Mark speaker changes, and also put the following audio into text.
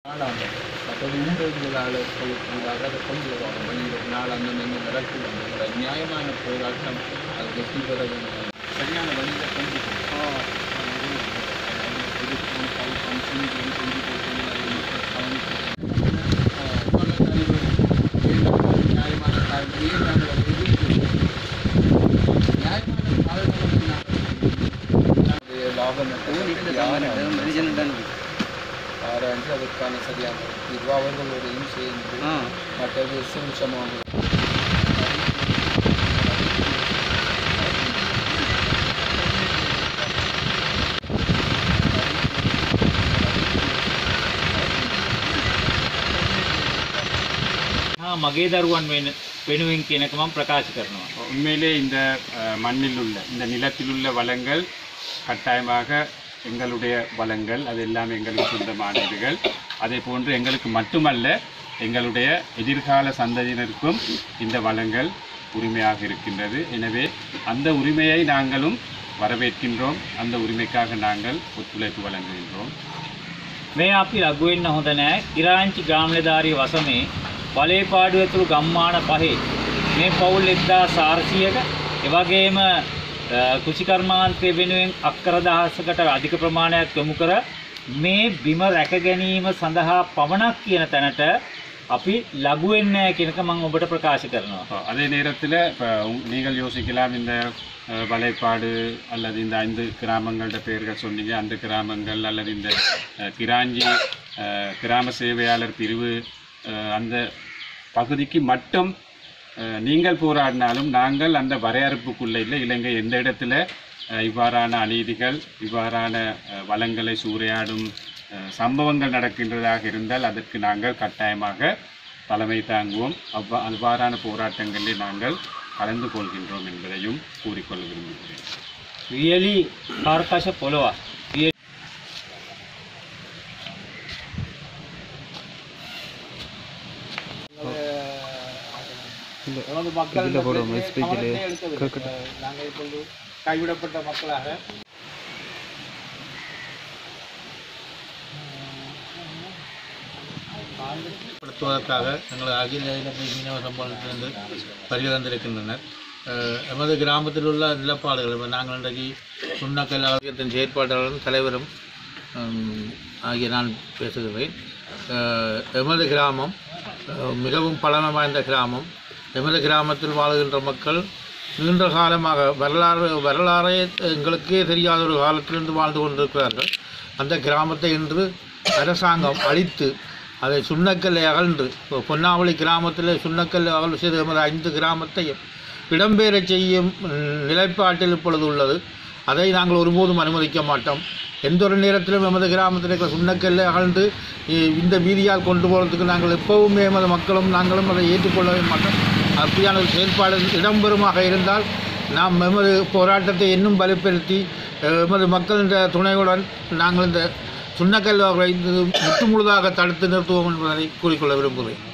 Speaker 1: மற்றது ஊடகங்களாளர்களுக்கு அதை கொண்டு வருவாங்க வெளியிடனால் அந்த நடக்கும் நியாயமான போராட்டம் அது வெற்றி பெற வேண்டும் சரியான வழியில் கொண்டு நியாயமான காரணத்தையே நாங்கள் லாபம் ஆராய்ந்து அதற்கான சரியான தீர்வு அவர்களோடையும் சேர்ந்து மற்றது சுமிச்சமாக
Speaker 2: මගේ දරුවන් වෙනුවෙන් කියනක මම ප්‍රකාශ කරනවා.
Speaker 3: உண்மையிலே இந்த மண்ணில் உள்ள இந்த நிலத்தில் உள்ள வளங்கள் கட்டாயமாக எங்களுடைய வளங்கள் அது எல்லாம் எங்களுக்கு சொந்தமானவர்கள் அதே போன்று எங்களுக்கு மட்டுமல்ல எங்களுடைய எதிர்கால சந்ததியினருக்கும் இந்த வளங்கள் உரிமையாக இருக்கின்றது. எனவே அந்த உரிமையை நாங்களும் வரவேற்கின்றோம். அந்த உரிமைக்காக நாங்கள் ஒத்துழைப்பு வழங்குகின்றோம்.
Speaker 2: මේ අපි ලඝු වෙන්න හොඳ නැහැ. ඉරාංචි ග්‍රාමනිලධාරී වසමේ බලේපාඩුව ඇතුළු ගම්මාන පහේ මේ පවුල් 1400ක එවැගේම කුෂිකර්මාන්තය වෙනුවෙන් අක්කර දහසකට අධික ප්‍රමාණයක් යොමු කර මේ බිම රැක ගැනීම සඳහා පමණක් කියන තැනට අපි ලඝු වෙන්නේ නැහැ කියනක මම ඔබට ප්‍රකාශ කරනවා.
Speaker 3: அதே நேரத்தில் நீங்கள் யோசிக்கலாம் இந்த வலைப்பாடு அல்லது இந்த 5 கிராமங்களோட பெயர்கள் சொன்னீங்க. அந்த கிராமங்கள் அல்லது இந்த கிராஞ்சி கிராம சேவையாளர் பிரிவு அந்த பகுதிக்கு மட்டும் நீங்கள் போராடினாலும் நாங்கள் அந்த வரையறுப்புக்குள்ளே இல்லை. இலங்கை எந்த இடத்துல இவ்வாறான அநீதிகள் இவ்வாறான வளங்களை சூறையாடும் சம்பவங்கள் நடக்கின்றதாக இருந்தால் அதற்கு நாங்கள் கட்டாயமாக தலைமை தாங்குவோம். அவ்வாறான போராட்டங்களில் நாங்கள் கலந்து கொள்கின்றோம் என்பதையும் கூறிக்கொள்ள விரும்புகிறேன்.
Speaker 2: ரியலி கார்காஷ பொலவா
Speaker 1: நமது மக்கள் நாங்கள் இப்பொழுது கைவிடப்பட்ட மக்களாக படுத்துவதற்காக எங்கள் அகில இலங்கை மீனவ சம்பளத்திலிருந்து வருகை தந்திருக்கின்றனர். எமது கிராமத்தில் உள்ள நிலப்பாடுகள் நாங்கள் இன்றைக்கு சுண்ணக்கல் ஆலயத்தின் செயற்பாட்டாளரும் தலைவரும் ஆகிய நான் பேசுகிறேன். எமது கிராமம் மிகவும் பழமை வாய்ந்த கிராமம். எமது கிராமத்தில் வாழுகின்ற மக்கள் நீண்ட காலமாக வரலாறே எங்களுக்கே தெரியாத ஒரு காலத்திலிருந்து வாழ்ந்து கொண்டிருக்கிறார்கள். அந்த கிராமத்தை இன்று அரசாங்கம் அழித்து அதை சுண்ணக்கல்லை அகழ்ந்து பொன்னாவளி கிராமத்தில் சுண்ணக்கல்லை அகழ்வு செய்து எமது 5 கிராமத்தையும் இடம்பெயரச் செய்யும் நிலைப்பாட்டில் இப்பொழுது உள்ளது. அதை நாங்கள் ஒருபோதும் அனுமதிக்க மாட்டோம். எந்த ஒரு நேரத்திலும் எமது கிராமத்தில் இருக்கிற சுண்ணக்கல்லை அகழ்ந்து இந்த வீதியால் கொண்டு போகிறதுக்கு நாங்கள் எப்போவுமே எமது மக்களும் நாங்களும் அதை ஏற்றுக்கொள்ளவே மாட்டோம். அப்படியான ஒரு செயல்பாடு இடம்பெறுமாக இருந்தால் நாம் எமது போராட்டத்தை இன்னும் வலுப்படுத்தி எமது மக்களின் துணையுடன் நாங்கள் இந்த சுண்ணக்கல் முற்று முழுதாக தடுத்து நிறுத்துவோம் என்பதை கூறிக்கொள்ள விரும்புகிறேன்.